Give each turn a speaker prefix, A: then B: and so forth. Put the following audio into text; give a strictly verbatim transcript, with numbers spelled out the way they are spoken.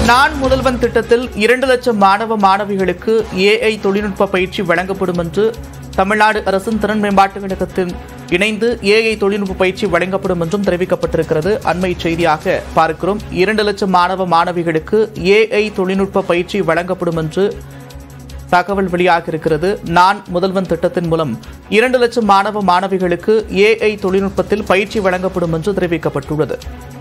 A: நான் முதல்வன் திட்டத்தில் இரண்டு லட்சம் மாணவ மாணவிகளுக்கு ஏஐ தொழில்நுட்ப பயிற்சி வழங்கப்படும் என்று தமிழ்நாடு அரசின் திறன் மேம்பாட்டு கழகத்தின் இணைந்து ஏஐ தொழில்நுட்ப பயிற்சி வழங்கப்படும் என்றும் தெரிவிக்கப்பட்டிருக்கிறது. அண்மை செய்தியாக பார்க்கிறோம். இரண்டு லட்சம் மாணவ மாணவிகளுக்கு ஏஐ தொழில்நுட்ப பயிற்சி வழங்கப்படும் என்று தகவல் வெளியாக இருக்கிறது. நான் முதல்வன் திட்டத்தின் மூலம் இரண்டு லட்சம் மாணவ மாணவிகளுக்கு ஏஐ தொழில்நுட்பத்தில் பயிற்சி வழங்கப்படும் என்று தெரிவிக்கப்பட்டுள்ளது.